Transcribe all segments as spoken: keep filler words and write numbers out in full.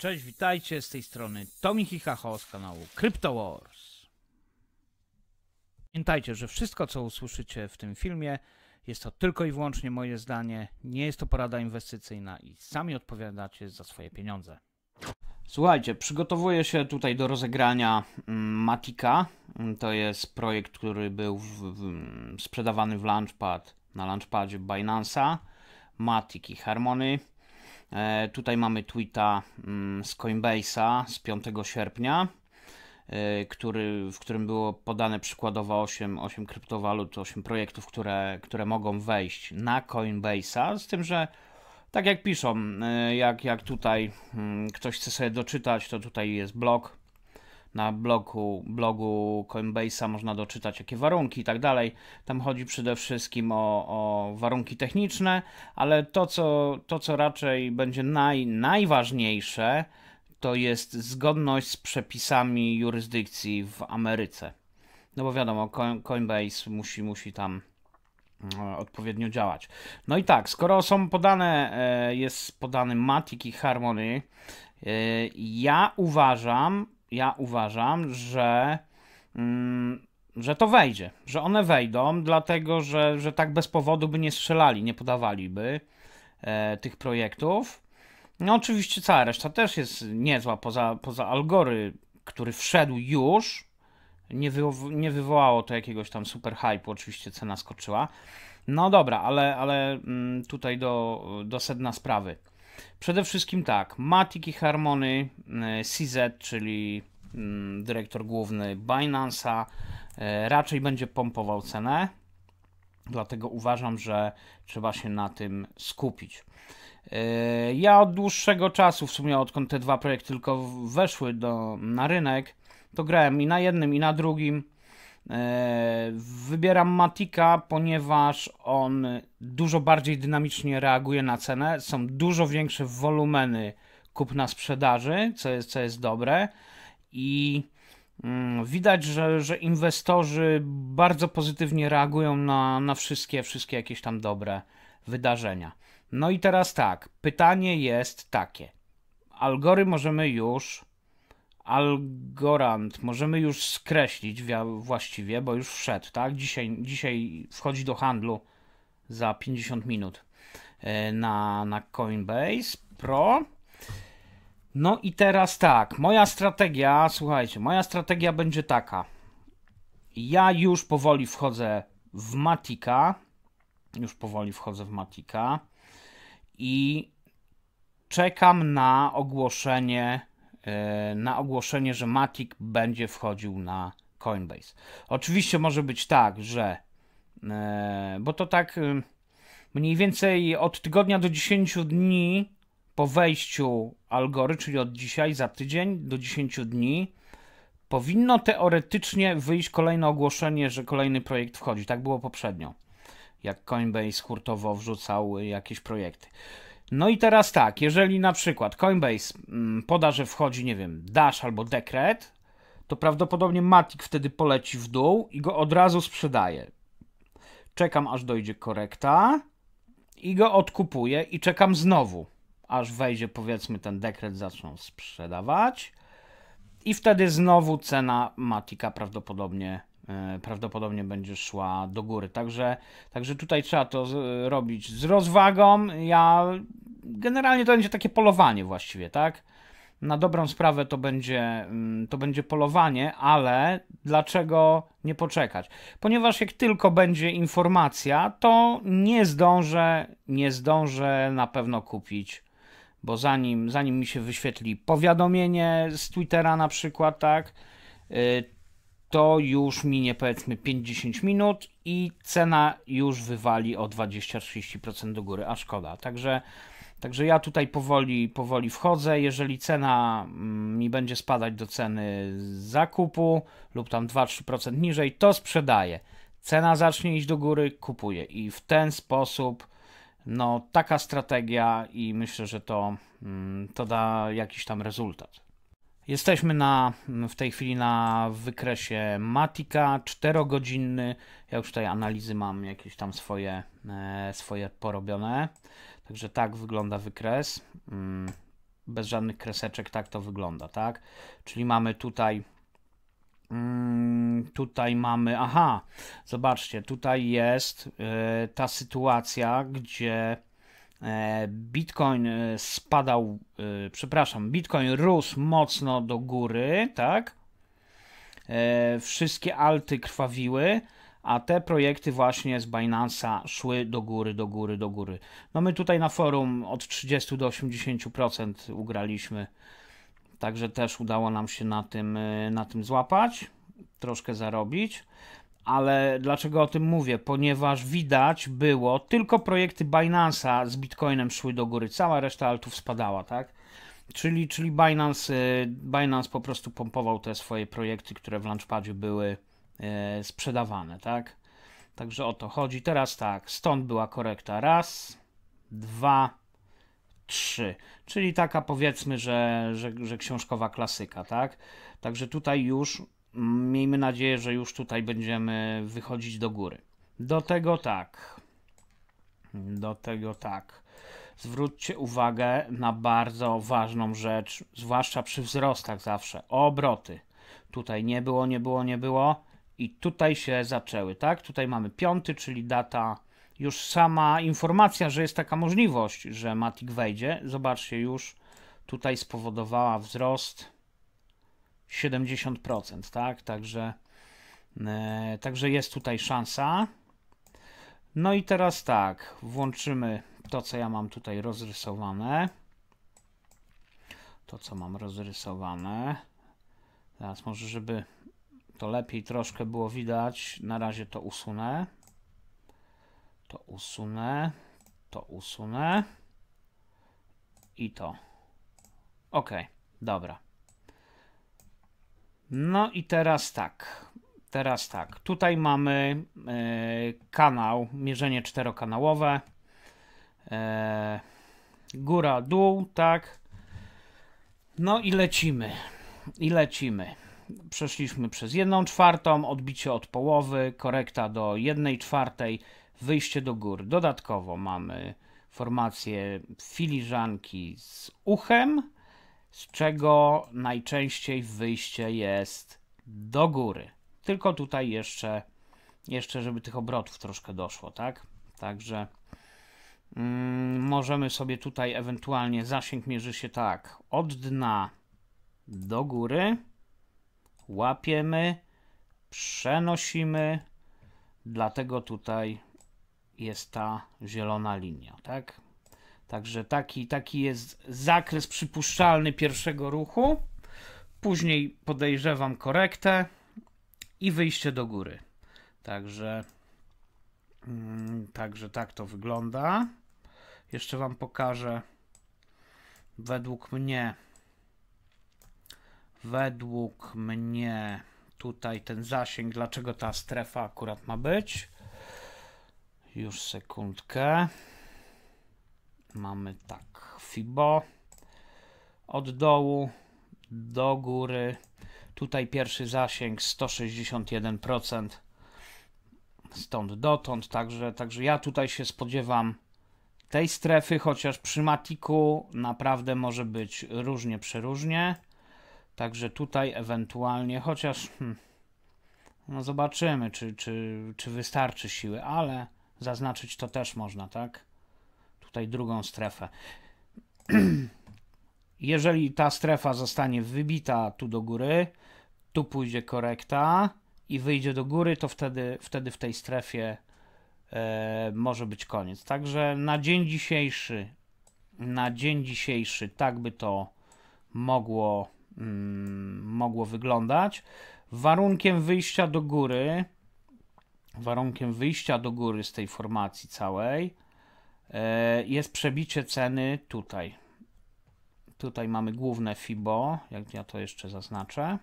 Cześć, witajcie, z tej strony Tomi Hichacho z kanału Crypto Wars. Pamiętajcie, że wszystko, co usłyszycie w tym filmie, jest to tylko i wyłącznie moje zdanie, nie jest to porada inwestycyjna i sami odpowiadacie za swoje pieniądze. Słuchajcie, przygotowuję się tutaj do rozegrania mm, Matika. To jest projekt, który był w, w, sprzedawany w Launchpad, na Launchpadzie Binance'a, Matic i Harmony. E, tutaj mamy tweeta mm, z Coinbase'a z piątego sierpnia, e, który, w którym było podane przykładowo osiem, osiem kryptowalut, osiem projektów, które, które mogą wejść na Coinbase'a, z tym, że tak jak piszą, e, jak, jak tutaj mm, ktoś chce sobie doczytać, to tutaj jest blog. Na blogu, blogu Coinbase'a można doczytać, jakie warunki i tak dalej. Tam chodzi przede wszystkim o, o warunki techniczne, ale to co, to, co raczej będzie naj, najważniejsze, to jest zgodność z przepisami jurysdykcji w Ameryce. No bo wiadomo, Coinbase musi, musi tam odpowiednio działać. No i tak, skoro są podane, jest podany Matic i Harmony, ja uważam, Ja uważam, że, mm, że to wejdzie, że one wejdą, dlatego że, że tak bez powodu by nie strzelali, nie podawaliby e, tych projektów. No oczywiście cała reszta też jest niezła, poza, poza Algory, który wszedł już, nie, wy, nie wywołało to jakiegoś tam super hype'u, oczywiście cena skoczyła. No dobra, ale, ale mm, tutaj do, do sedna sprawy. Przede wszystkim tak, Matic i Harmony, C Z, czyli mm, dyrektor główny Binance'a, e, raczej będzie pompował cenę, dlatego uważam, że trzeba się na tym skupić. E, ja od dłuższego czasu, w sumie odkąd te dwa projekty tylko weszły do, na rynek, to grałem i na jednym, i na drugim. Wybieram Matica, ponieważ on dużo bardziej dynamicznie reaguje na cenę. Są dużo większe wolumeny kupna-sprzedaży, co jest, co jest dobre. I mm, widać, że, że inwestorzy bardzo pozytywnie reagują na, na wszystkie, wszystkie jakieś tam dobre wydarzenia. No i teraz tak, pytanie jest takie. Algory możemy już... Algorand możemy już skreślić właściwie, bo już wszedł, tak? Dzisiaj, dzisiaj wchodzi do handlu za pięćdziesiąt minut na, na Coinbase Pro. No i teraz tak, moja strategia, słuchajcie, moja strategia będzie taka. Ja już powoli wchodzę w Matica, już powoli wchodzę w Matica i czekam na ogłoszenie na ogłoszenie, że Matic będzie wchodził na Coinbase. Oczywiście może być tak, że bo to tak mniej więcej od tygodnia do dziesięciu dni po wejściu Algory, czyli od dzisiaj za tydzień do dziesięciu dni powinno teoretycznie wyjść kolejne ogłoszenie, że kolejny projekt wchodzi. Tak było poprzednio, jak Coinbase hurtowo wrzucał jakieś projekty. No i teraz tak, jeżeli na przykład Coinbase poda, że wchodzi, nie wiem, Dash albo dekret, to prawdopodobnie Matic wtedy poleci w dół i go od razu sprzedaje. Czekam, aż dojdzie korekta i go odkupuję i czekam znowu, aż wejdzie, powiedzmy, ten dekret, zaczną sprzedawać i wtedy znowu cena Matica prawdopodobnie prawdopodobnie będzie szła do góry. Także, także tutaj trzeba to z, robić z rozwagą. Ja generalnie to będzie takie polowanie właściwie, tak? Na dobrą sprawę to będzie, to będzie polowanie, ale dlaczego nie poczekać? Ponieważ jak tylko będzie informacja, to nie zdążę, nie zdążę na pewno kupić, bo zanim, zanim mi się wyświetli powiadomienie z Twittera na przykład, tak? To już minie, powiedzmy, pięć do dziesięciu minut i cena już wywali o dwadzieścia do trzydziestu procent do góry, a szkoda. Także, także ja tutaj powoli, powoli wchodzę. Jeżeli cena mi będzie spadać do ceny zakupu lub tam dwa do trzech procent niżej, to sprzedaję. Cena zacznie iść do góry, kupuję i w ten sposób, no taka strategia i myślę, że to, to da jakiś tam rezultat. Jesteśmy na, w tej chwili na wykresie Matica, czterogodzinny. Ja już tutaj analizy mam jakieś tam swoje, e, swoje porobione. Także tak wygląda wykres. bez żadnych kreseczek, tak to wygląda, tak? Czyli mamy tutaj, mm, tutaj mamy, aha, zobaczcie, tutaj jest y, ta sytuacja, gdzie Bitcoin spadał, yy, przepraszam, Bitcoin rósł mocno do góry, tak? E, wszystkie alty krwawiły, a te projekty właśnie z Binance'a szły do góry, do góry, do góry. No my tutaj na forum od trzydziestu do osiemdziesięciu procent ugraliśmy, także też udało nam się na tym, na tym złapać, troszkę zarobić. Ale dlaczego o tym mówię? Ponieważ widać było, tylko projekty Binance'a z Bitcoinem szły do góry, cała reszta altów spadała, tak? Czyli, czyli Binance, Binance po prostu pompował te swoje projekty, które w Launchpadzie były e, sprzedawane, tak? Także o to chodzi. Teraz tak, stąd była korekta. Raz, dwa, trzy. Czyli taka powiedzmy, że, że, że książkowa klasyka, tak? Także tutaj już miejmy nadzieję, że już tutaj będziemy wychodzić do góry. Do tego tak. Do tego tak. Zwróćcie uwagę na bardzo ważną rzecz, zwłaszcza przy wzrostach zawsze. Obroty. Tutaj nie było, nie było, nie było i tutaj się zaczęły, tak? Tutaj mamy piąty, czyli data, już sama informacja, że jest taka możliwość, że Matic wejdzie. Zobaczcie, już tutaj spowodowała wzrost siedemdziesiąt procent, tak? Także, e, także jest tutaj szansa. No i teraz tak, włączymy to, co ja mam tutaj rozrysowane. To, co mam rozrysowane. Teraz może, żeby to lepiej troszkę było widać, na razie to usunę. To usunę. To usunę. I to. Ok, dobra. No i teraz tak. Teraz tak. Tutaj mamy e, kanał, mierzenie czterokanałowe. E, góra, dół, tak. No i lecimy. I lecimy. Przeszliśmy przez jedną czwartą, odbicie od połowy, korekta do jednej czwartej, wyjście do góry. Dodatkowo mamy formację filiżanki z uchem, z czego najczęściej wyjście jest do góry. Tylko tutaj jeszcze, jeszcze żeby tych obrotów troszkę doszło, tak? Także mm, możemy sobie tutaj ewentualnie, zasięg mierzy się tak, od dna do góry, łapiemy, przenosimy, dlatego tutaj jest ta zielona linia, tak? Także taki, taki jest zakres przypuszczalny pierwszego ruchu, później podejrzewam korektę i wyjście do góry. Także, mm, także tak to wygląda. Jeszcze wam pokażę według mnie według mnie tutaj ten zasięg, dlaczego ta strefa akurat ma być. Już sekundkę. Mamy tak, Fibo od dołu do góry. Tutaj pierwszy zasięg sto sześćdziesiąt jeden procent stąd dotąd, także, także ja tutaj się spodziewam tej strefy, chociaż przy Matiku naprawdę może być różnie, przeróżnie. Także tutaj ewentualnie, chociaż hmm, no zobaczymy, czy, czy, czy wystarczy siły, ale zaznaczyć to też można, tak? Tutaj drugą strefę. Jeżeli ta strefa zostanie wybita tu do góry, tu pójdzie korekta i wyjdzie do góry, to wtedy, wtedy w tej strefie e, może być koniec. Także na dzień dzisiejszy, na dzień dzisiejszy tak by to mogło, mm, mogło wyglądać. Warunkiem wyjścia do góry, warunkiem wyjścia do góry z tej formacji całej e, jest przebicie ceny tutaj. Tutaj mamy główne Fibo, jak ja to jeszcze zaznaczę.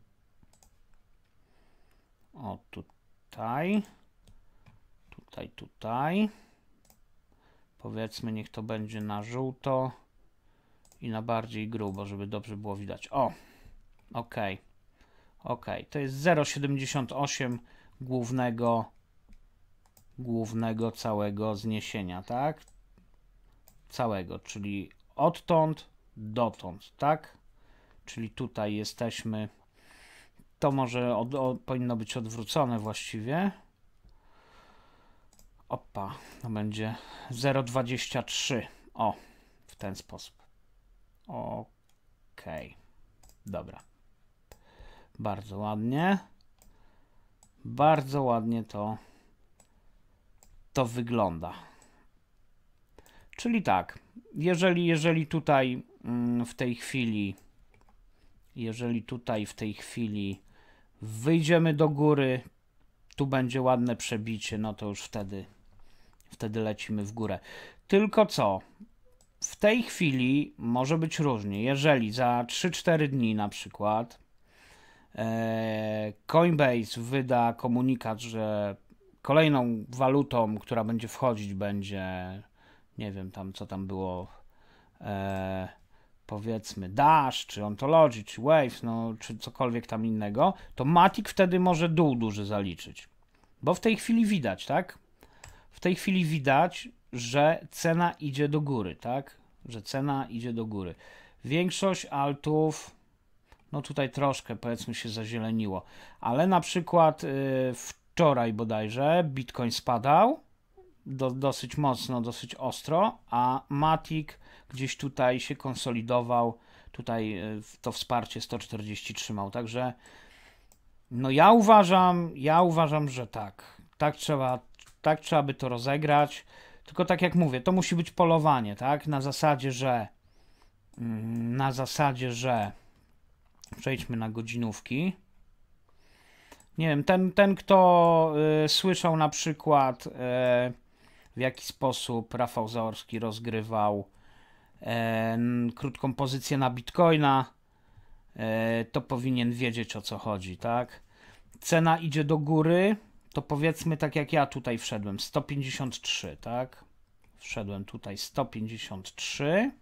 O, tutaj. Tutaj, tutaj. Powiedzmy, niech to będzie na żółto i na bardziej grubo, żeby dobrze było widać. O, ok. Ok, to jest zero przecinek siedemdziesiąt osiem głównego, głównego całego zniesienia, tak? Całego, czyli odtąd dotąd, tak? Czyli tutaj jesteśmy, to może od, od, powinno być odwrócone właściwie. Opa, to będzie zero przecinek dwadzieścia trzy. O, w ten sposób. Okej, okay. Dobra. Bardzo ładnie. Bardzo ładnie to, to wygląda. Czyli tak, jeżeli, jeżeli tutaj mm, w tej chwili, jeżeli tutaj w tej chwili wyjdziemy do góry, tu będzie ładne przebicie, no to już wtedy, wtedy lecimy w górę. Tylko co? W tej chwili może być różnie. Jeżeli za trzy cztery dni na przykład e, Coinbase wyda komunikat, że kolejną walutą, która będzie wchodzić, będzie, nie wiem tam co tam było, e, powiedzmy Dash, czy Ontology, czy Waves, no, czy cokolwiek tam innego, to Matic wtedy może dół duży zaliczyć. Bo w tej chwili widać, tak? W tej chwili widać, że cena idzie do góry, tak? Że cena idzie do góry. Większość altów, no tutaj troszkę powiedzmy się zazieleniło, ale na przykład yy, wczoraj bodajże Bitcoin spadał do, dosyć mocno, dosyć ostro, a Matic gdzieś tutaj się konsolidował, tutaj yy, to wsparcie sto czterdzieści trzymał, także no ja uważam, ja uważam, że tak, tak trzeba, tak trzeba by to rozegrać. Tylko tak jak mówię, to musi być polowanie, tak? Na zasadzie, że na zasadzie, że przejdźmy na godzinówki. Nie wiem, ten, ten kto y, słyszał na przykład y, w jaki sposób Rafał Zaorski rozgrywał y, krótką pozycję na Bitcoina, y, to powinien wiedzieć, o co chodzi, tak? Cena idzie do góry, to powiedzmy tak jak ja tutaj wszedłem, sto pięćdziesiąt trzy, tak? Wszedłem tutaj sto pięćdziesiąt trzy.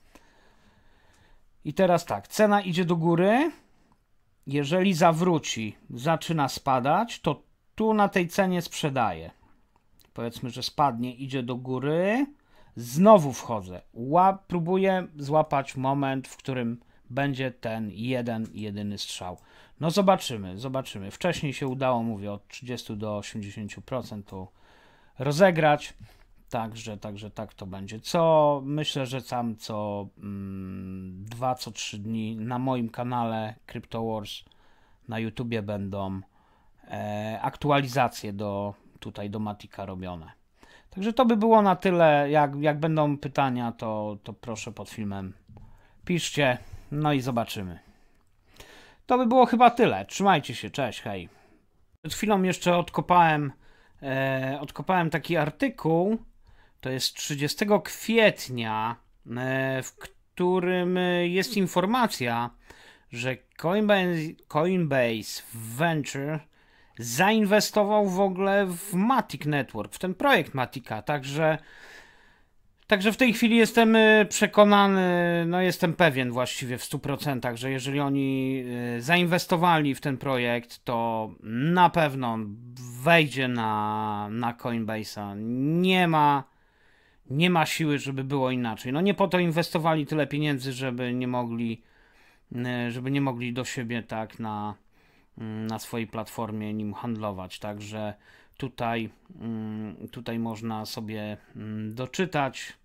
I teraz tak, cena idzie do góry. Jeżeli zawróci, zaczyna spadać, to tu na tej cenie sprzedaję. Powiedzmy, że spadnie, idzie do góry. Znowu wchodzę. Łap, próbuję złapać moment, w którym będzie ten jeden, jedyny strzał. No zobaczymy, zobaczymy. Wcześniej się udało, mówię, od trzydziestu do osiemdziesięciu procent to rozegrać. Także, także tak to będzie. Co myślę, że tam co mm, dwa, co trzy dni na moim kanale CryptoWars na YouTubie będą e, aktualizacje do tutaj do Matica robione. Także to by było na tyle. Jak, jak będą pytania, to, to proszę pod filmem piszcie. No i zobaczymy. To by było chyba tyle. Trzymajcie się. Cześć, hej. Przed chwilą jeszcze odkopałem, e, odkopałem taki artykuł. To jest trzydziestego kwietnia, w którym jest informacja, że Coinbase, Coinbase Venture zainwestował w ogóle w Matic Network, w ten projekt Matica. Także, także w tej chwili jestem przekonany, no jestem pewien właściwie w stu procentach, że jeżeli oni zainwestowali w ten projekt, to na pewno wejdzie na, na Coinbase'a. Nie ma Nie ma siły, żeby było inaczej. No nie po to inwestowali tyle pieniędzy, żeby nie mogli, żeby nie mogli do siebie tak na, na swojej platformie nim handlować. Także tutaj, tutaj można sobie doczytać.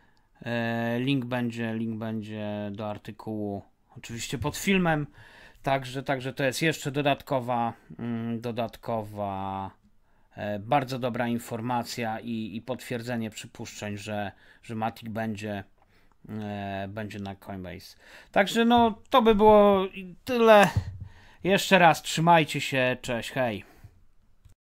Link będzie, link będzie do artykułu oczywiście pod filmem. Także, także to jest jeszcze dodatkowa, dodatkowa bardzo dobra informacja i, i potwierdzenie przypuszczeń, że, że Matic będzie, e, będzie na Coinbase. Także no to by było tyle. Jeszcze raz trzymajcie się, cześć, hej.